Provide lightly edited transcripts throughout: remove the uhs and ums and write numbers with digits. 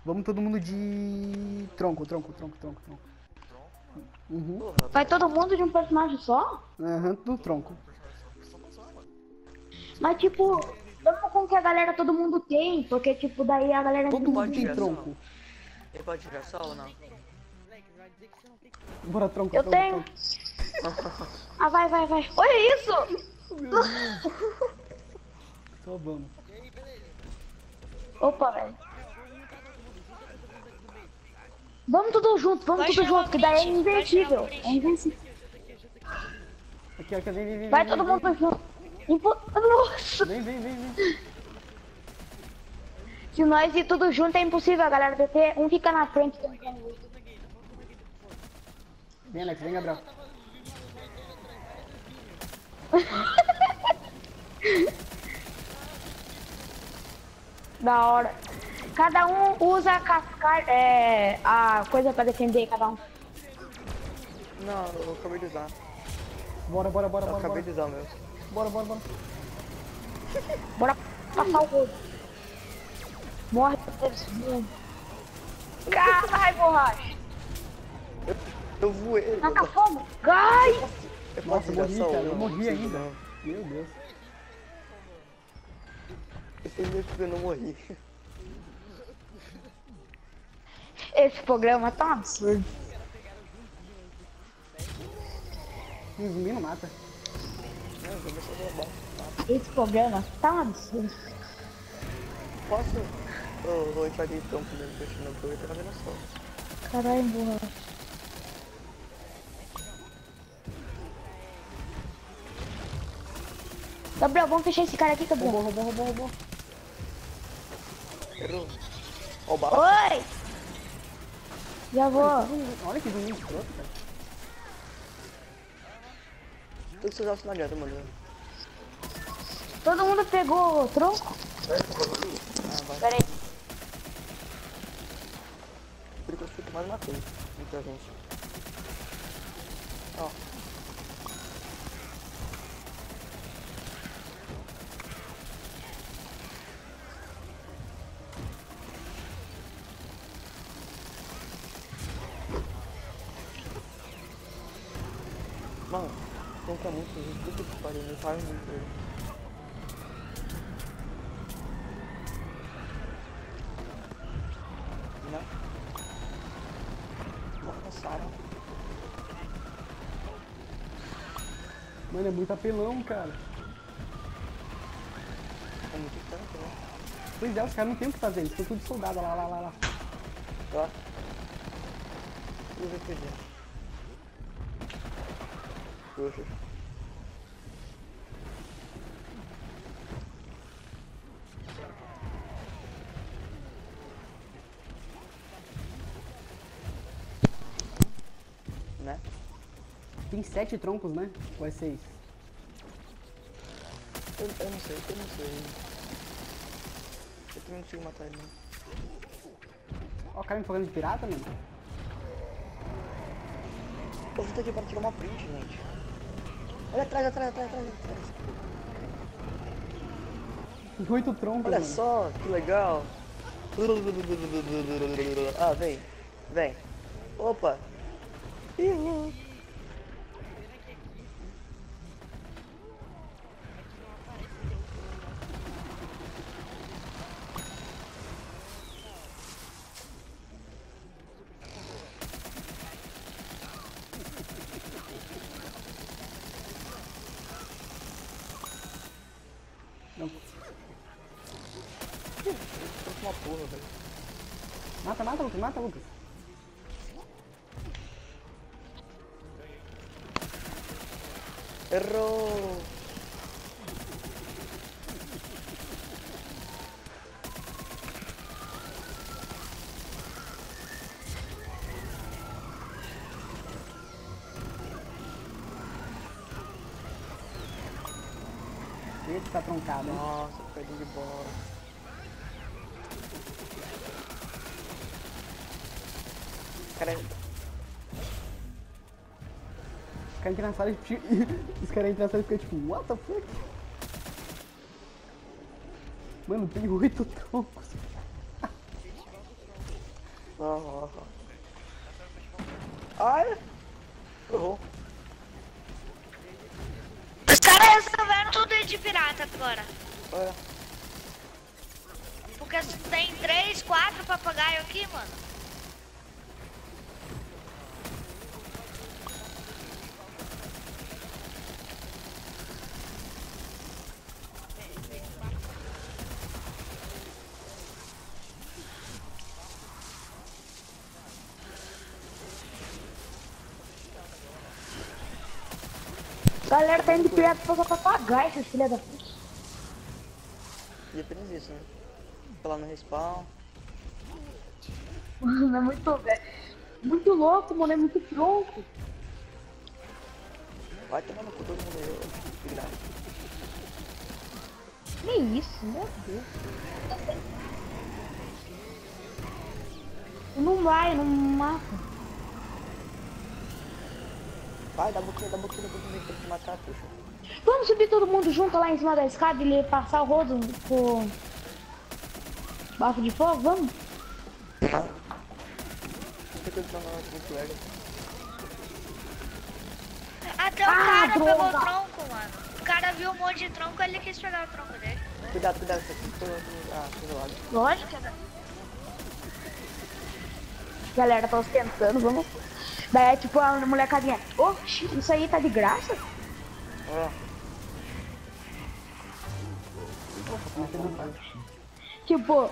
Vamos todo mundo de tronco. Uhum. Porra, Vai todo mundo de um personagem só? Aham, do tronco. Mas tipo, vamos com que a galera todo mundo tem, porque tipo, daí a galera Todo não mundo tem tirar tronco. ele pode tirar só ou não? Bora, tronco, Eu tronco, tenho. tronco. Ah, vai. Olha isso! Meu Deus. Só vamos. Opa, velho. Vamos tudo junto, que daí é invencível. É invencível. Aqui, vem. Vai todo mundo junto. Nossa! Vem. Se nós ir tudo junto é impossível, a galera DT. Um fica na frente também. Vem, Alex, vem, Gabriel. Da hora. Cada um usa a coisa pra defender, cada um. Não, eu acabei de usar. Bora. Eu acabei de usar o meu. Bora. Bora passar o rodo. Morre deles. Caralho, borracha. Eu voei. Taca fogo. Gai! Eu Nossa, eu tirar morri, só cara. um, Eu não morri consigo, ainda. não. Meu Deus. Eu sei mesmo que eu não morri. Esse programa tá um absurdo. Zumbi não mata. Não, eu vou só roubar. Esse programa tá um absurdo. Posso? Vou entrar de campo mesmo, continuando, porque eu tô vendo só. Caralho, borracha. Gabriel, vamos fechar esse cara aqui, Gabriel. Roubou. Errou. Ó o bala. Oi! Já vou. Olha que zumbi escroto, cara. Tudo que seus altos não adianta, mano. Todo mundo pegou o tronco? Ah, vai. Pera aí. Por enquanto eu mais matei. Muita gente. Ó. Mano, conta muito gente. Puta que pariu, me faz muito ele. Né? Nossa, Mano, é muito apelão, cara. é muito tanto, né? Pois é, os caras não tem o que fazer. Eles estão tudo de soldado lá. Ó. E o VPG? Poxa. Né? Tem 7 troncos, né? Ou é 6? Eu não sei. Eu também não consigo matar ele, não. Ó, o cara me falando de pirata, mano. Eu vou ter aqui para tirar uma print, gente. Olha atrás. 8 troncos, Olha mano. só, que legal. Ah, vem. Opa. Ih, Não. uma porra, velho. Mata, Lucas. Errou. Esse tá troncado, hein? Nossa, pedinho de bola. Cara, Os caras entram na sala e os caras entram na sala e ficam tipo, what the fuck? Mano, tem 8 troncos. Aham. Ai! Errou. Os caras resolveram tudo de pirata agora. É. Porque tem 3, 4 papagaio aqui, mano. Galera tá indo direto pra papagaio, esses filha da puta. E apenas isso, né? Fica lá no respawn. Mano, é muito louco, mano, é muito tronco. Vai tomar no cu todo mundo aí, de graça. Que isso, meu Deus. Não vai, não mata. Vai, dá boquinha, tem que matar, puxa. Vamos subir todo mundo junto lá em cima da escada e ele passar o rodo com bafo de fogo, vamos? Ah. Por que eu tô muito lerdo? Até o cara droga. pegou o tronco, mano. O cara viu um monte de tronco, ele quis pegar o tronco dele. Cuidado, isso aqui tô do lado. Lógico que é. Galera, tá ostentando, vamos. Daí é tipo a molecadinha. Oxi, isso aí tá de graça? Ó. Tipo.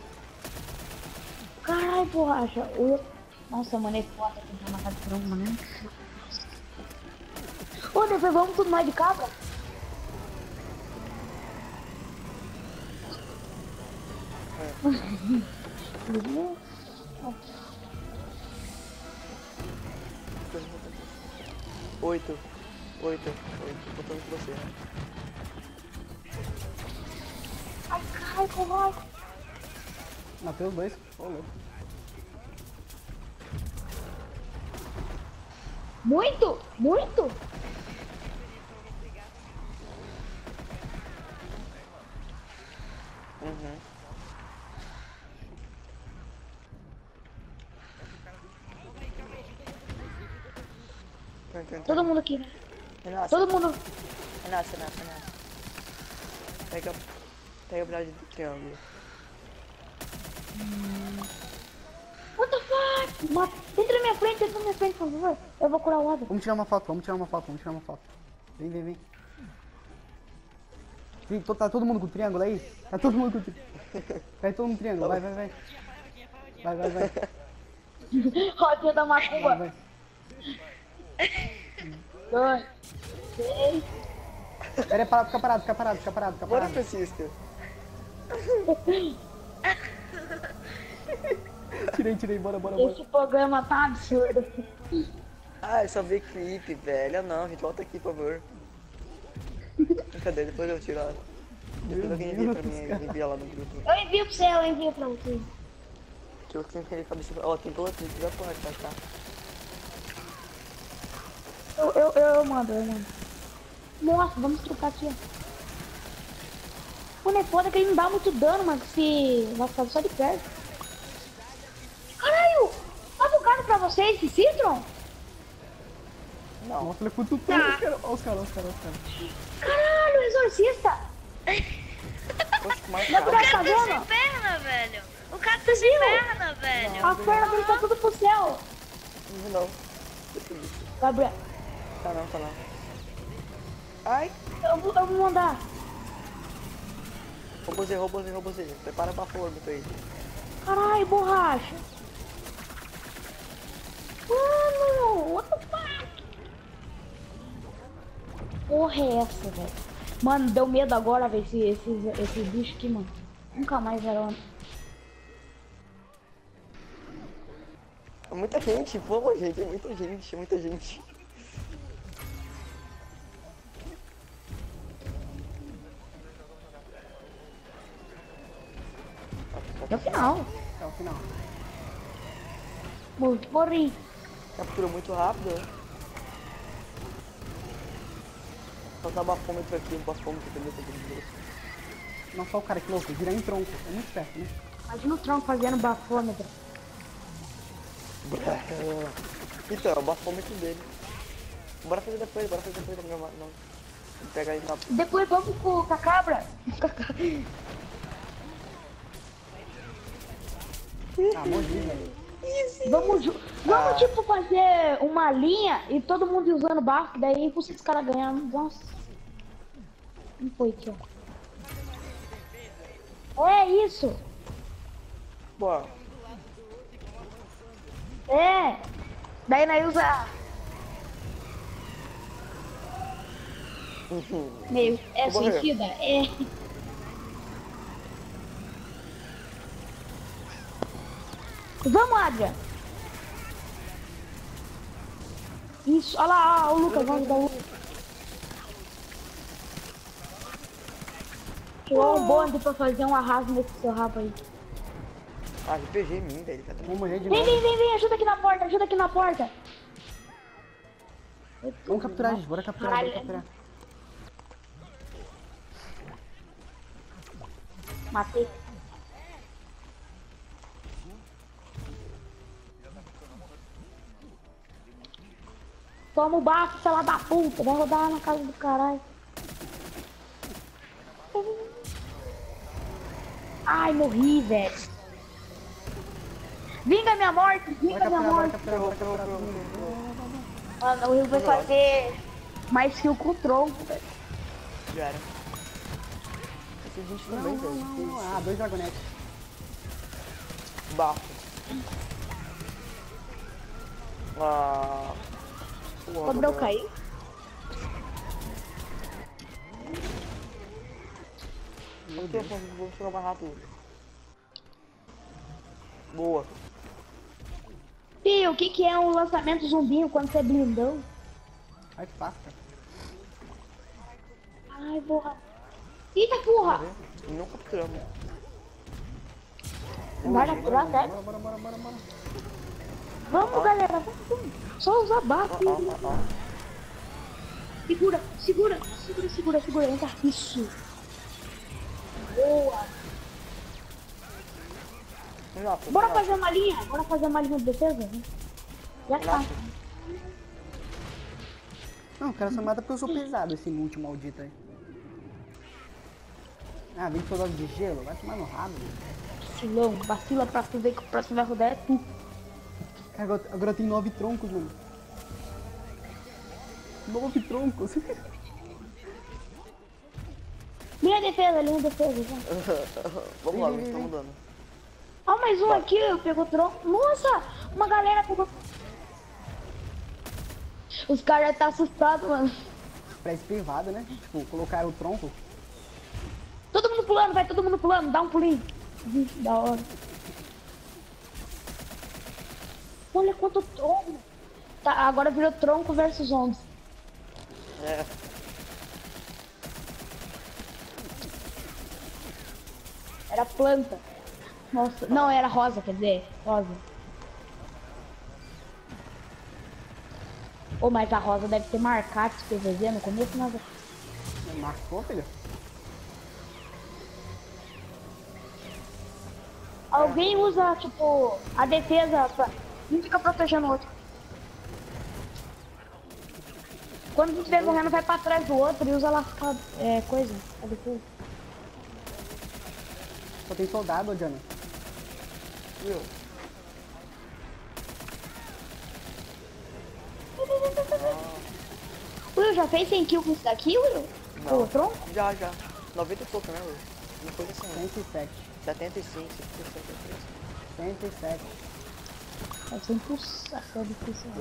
Caralho, borracha. Nossa, mano, é foda tentar matar de tronco, mano. Ô, depois vamos tudo mais de cabra? Oito, botando com você, né? Ai, caralho, borracha. Matei os dois. Ô, louco. Muito, muito. Uhum. Todo mundo aqui, né? Renata, Todo mundo. Renata. Pega o braço de triângulo. What the fuck? Entra na minha frente, por favor. Eu vou curar o lado. Vamos tirar uma foto. Vem. Tá todo mundo com o triângulo aí? Tá todo mundo com o triângulo. Cai todo mundo no triângulo, vai. Vai. Rodinha da macumba. Vai. 2, 3. Pera aí, fica parado. Bora, Francisco. Tirei, bora. Esse programa tá absurdo. Ah, eu só vi clipe, velho. Não, gente, volta aqui, por favor. Cadê? Depois eu tiro ela. Depois alguém envia pra mim, envia lá no grupo. Eu envio pra você. Que eu tenho que ele cabeça. Ó, tem toda a clipe da porra, tá? Eu mando. Nossa, vamos trocar aqui, ó. O não é foda que ele não dá muito dano, mano, se vai ficar só de perto. Caralho! Tá bugado pra vocês esse Citron? Não. Nossa, ele cutucou. Olha os caras. Caralho, exorcista! Poxa, que mais Dá pra O tá cara tá sem vendo? perna, velho. O cara tá sem perna, velho. As pernas dele tá tudo pro céu. Não. Gabriel, Tá não. Ai! eu vou mandar. Robôzinho. Prepara pra forma aí. Caralho, borracha. Mano, what the fuck? Porra é essa, velho? Mano, deu medo agora, velho, esse bicho aqui, mano. Nunca mais era. Muita gente, pô, gente, muita gente. É o final. É o final. Morri. Capturou muito rápido, né? Botar bafômetro aqui, entendeu? Nossa, olha o cara que louco, virar em tronco. É muito perto, né? Imagina o tronco fazendo bafômetro. Então, eu boto muito dele. Bora fazer depois, não pegar ele na... Depois vamos com a cabra. Ah, morri, velho. Vamos tipo fazer uma linha e todo mundo usando bafo, daí vocês caras ganhando. Nossa. Não foi aqui, ó. É isso. Bora. É. Daí nós usa. Meio. É Vou morrer. suicida? É. Vamos, Adrian. Isso, olha lá, ó, o Lucas, vamos dar o Lucas. Tirou um bonde pra fazer um arraso nesse seu rabo aí. Ah, RPG em mim, velho. Vamos morrer de Vem, novo. vem, ajuda aqui na porta, ajuda aqui na porta. Vamos capturar, gente. Bora capturar, bora capturar. Matei. Toma o bafo, fela da puta. Vai rodar na casa do caralho. Ai, morri, velho. Vinga minha morte, vinga minha morte. Bora capturar. Mano, o Rio vai fazer mais kill com o tronco, velho. Já era. Esse 20 também, velho. Ah, 2 dragonetes. Bafo. Ah... O Gabriel caiu. Vou chegar mais rápido. Boa. Fio, o que é um lançamento zumbinho quando você blindou? Ai, que passa. Ai, porra. Eita, porra. E não capturamos. Vai capturar, sério? Bora. Vamos, galera. Vamos. Só usar bafo. Segura. Entra. Isso. Boa. Bora fazer uma linha de defesa? Né? Já tá. Não, o cara só mata porque eu sou pesado, esse último maldito aí. Ah, 20 soldados de gelo? Vai tomar no rabo. Vacilão, vacila pra tu ver que o próximo vai rodar é tu. Cara, agora tem 9 troncos, mano. 9 troncos. Linha defesa, já. Vamos lá, estamos dando. Ó, mais um aqui, pegou tronco. Nossa, uma galera pegou. Os caras tá assustados, mano. Parece privado, né? Tipo, colocaram o tronco. Todo mundo pulando, vai todo mundo pulando, dá um pulinho. Da hora. Olha quanto tronco. Tá, agora virou tronco versus zombies. É. Era planta. Nossa, não, era rosa, quer dizer, rosa. Ô, mas a rosa deve ter marcado esse PVZ no começo, mas... Marcou, filho? Alguém usa, tipo, a defesa pra... Não fica protegendo o outro. Quando você estiver correndo, vai pra trás do outro e usa lá coisa, a defesa. Só tem soldado, Diana. Viu? Will, já fez 100 kills com isso daqui, Will? Não. O tronco? Já. 90 e pouco, né, Will? Uma coisa assim, né? 107. 75, 107. É 100%, é difícil.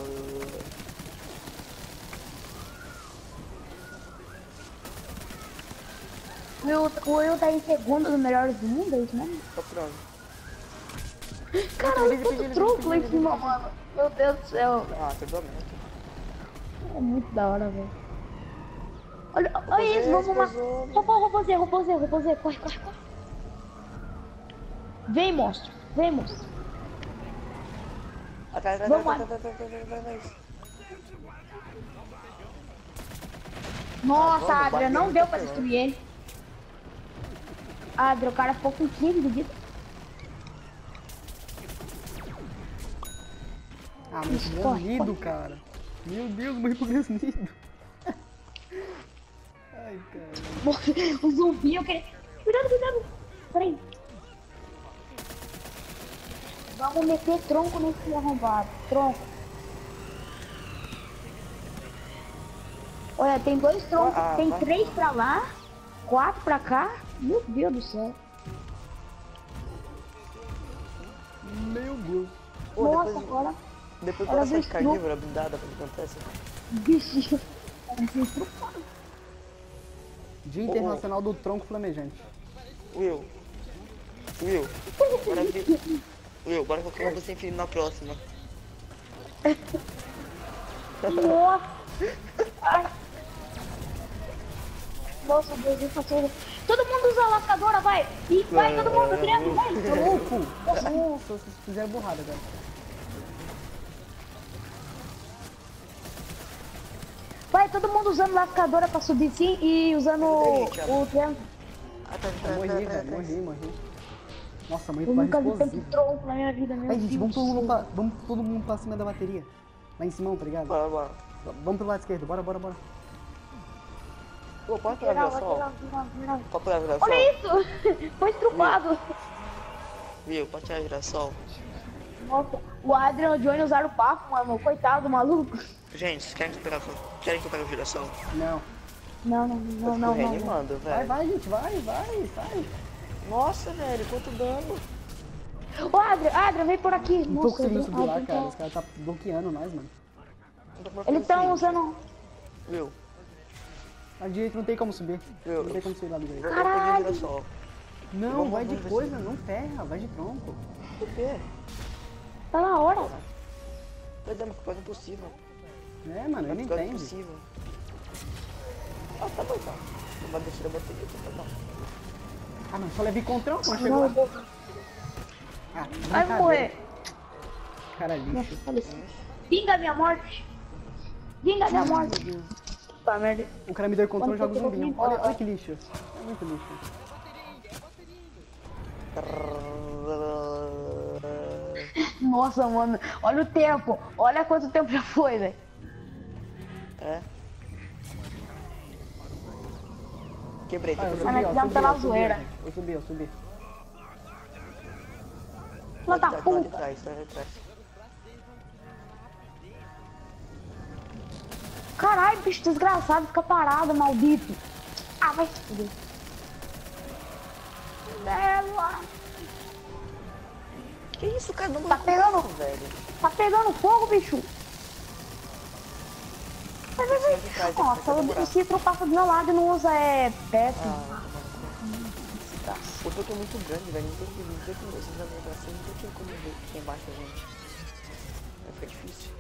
O Will tá em segundo no melhores do mundo, é isso mesmo? Capturando. Cara, olha quanto tronco lá em cima, mano. Meu Deus do céu. Ah, perdoamento. É muito da hora, velho. Olha isso, vamos uma... Robôzê, corre. Vem, monstro. Atrás. Nossa, Vamos, Adria, não bateu deu muito pra bem, destruir ele. Adria, o cara ficou com 15 de vida. Ah, mas Isso, que corre, granido, cara. Meu Deus, morri pro granido. Ai, cara. O zumbi, eu queria... Cuidado, cuidado. Peraí. Vamos meter tronco nesse arrombado. Tronco. Olha, tem 2 troncos. Tem vai. 3 pra lá. 4 pra cá. Meu Deus do céu. Meu Deus. Pô, Nossa, agora... depois Ela quando essa viu carnívora blindada, o que acontece? Bichinho. Era assim, estrupado. Dia Internacional do Tronco Flamejante. Will, bora colocar uma sem fim na próxima. Nossa. Ai. Nossa, Deus, isso passou. Todo mundo usa a lascadora, vai. E vai todo mundo, triângulo, vai. Ô, louco! Nossa, vocês fizeram burrada, cara. Vai, todo mundo usando lascadora pra subir sim e usando o triângulo. Eu morri, velho. Morri. Nossa, morri Eu por nunca vi tanto explosivo. tronco na minha vida, meu Aí, gente, Deus. vamos todo mundo pra cima da bateria. Lá em cima, tá ligado? Bora. Vamos pro lado esquerdo, bora. Pô, pode pegar Geral, girassol. geral. Pode pegar girassol. Olha isso! Foi estrupado. Will, pode tirar girassol. Nossa, o Adrian e o Johnny usaram o papo, mano. Coitado do maluco. Gente, vocês querem que eu pegue o girassol? Não. Não. Reanimando, velho. Vai, gente, vai, sai. Nossa, velho, quanto dano. Ô, Adrian, vem por aqui. Não tô Nossa, conseguindo subir lá, Adrian, cara. Os caras tá bloqueando nós, mano. Eles estão usando... Will, À direita não tem como subir. Eu- Não tem como subir lá do jeito. eu peguei o girassol. Não, Vamos, vai de vamos ver coisa, não terra, vai de tronco. Por quê? Tá na hora. Vai dar uma coisa impossível. É, mano, eu não Coisa entendo. impossível. Ah, tá bom, tá. Não vai deixar a bateria, tá bom. Ah, mas só levei com tronco, não Não, chegou eu lá. vou... Ah, Vai brincadeira. morrer. Cara lixo. Nossa, faleci. Vinga minha morte. Vinga minha morte. Tá, merda. O cara me deu controle e joga o Quando zumbinho. eu Olha que lixo. É muito lixo. Nossa, mano. Olha o tempo. Olha quanto tempo já foi, velho. É. Quebrei, Ah, eu quebrei. subi, ó, fizemos subi, pela eu subi, zoeira. gente. Eu subi. Filha da Tá ali puta. atrás, tá ali atrás. Caralho, bicho desgraçado. Fica parado, maldito. Ah, vai se fuder. Bela. Que isso, cara? Não Tá pegando? velho. Tá pegando fogo, bicho. Vai. de trás, Nossa, vai demorar. o citro passa do meu lado e não usa Petro. O toque é muito grande, velho. Não tem como esses amigos assim, não tem como ver aqui embaixo da gente. Vai ficar difícil.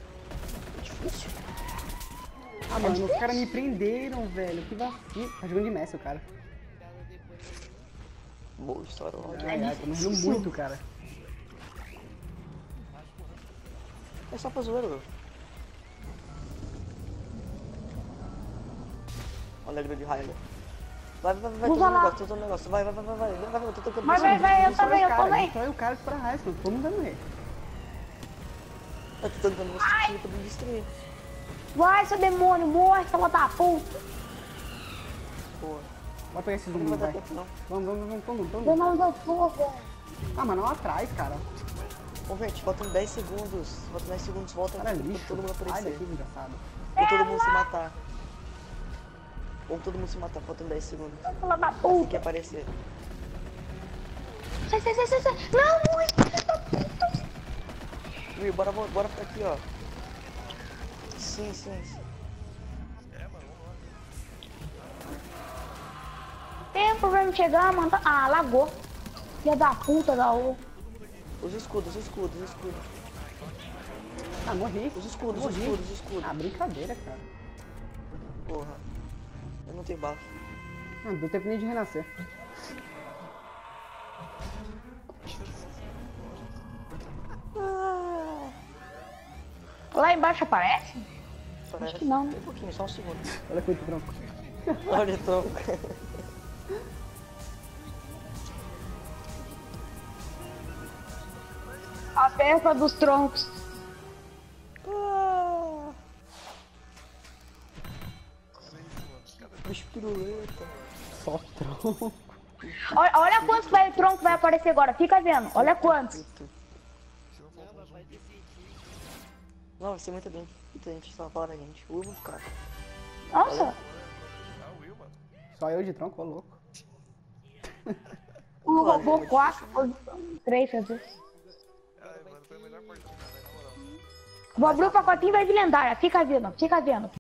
Ah, mano, os caras me prenderam, velho. Que vacilo. Tá jogando de Messi, o cara. Boa história, ó. Ai, tô morrendo muito, cara. É só pra zoeira, velho. Olha a grande raiva. Vai, Usa todo lá. negócio. Vai, eu tô tocando. Vai, eu também, eu também. Destrói o cara pra resto, não tô mandando ele. Eu tô tentando você pra me destruir. Vai, seu demônio, morre, filha da puta. Pô, Vai pegar esse não zumbi, vai dar vai. tempo não. Vamos. Eu não dou fogo. Ah, mano, lá atrás, cara. Ô, gente, faltam 10 segundos. Faltam 10 segundos, volta Cara aqui pra lixo. todo mundo Sai aparecer. daqui, desgraçado. Pra todo mundo se matar. Vamos todo mundo se matar, faltam 10 segundos. Filha da Assim que puta. aparecer. Sai. Não, morre, filha da puta. Will, bora ficar aqui, ó. Sim. Tempo pra me chegar, mano. Ah, lagou. Filha da puta, Gaú. Os escudos. Ah, morri. Os escudos. Ah, brincadeira, cara. Porra. Eu não tenho bala. Não deu tempo nem de renascer. Lá embaixo aparece? Parece. que não. Tem um pouquinho, só um segundo. Olha quanto tronco. Olha, então. A festa dos troncos. Bicho piruleta. Só tronco. Olha quantos velho tronco vai aparecer agora, fica vendo. Olha quantos. Não, vai ser muito bem. Muita gente só fala da gente. Cara. Nossa, Só eu de tronco, ô louco. o robô 4, 3, quer dizer. Vou abrir o pacotinho e vai de lendária, fica vendo, fica vendo.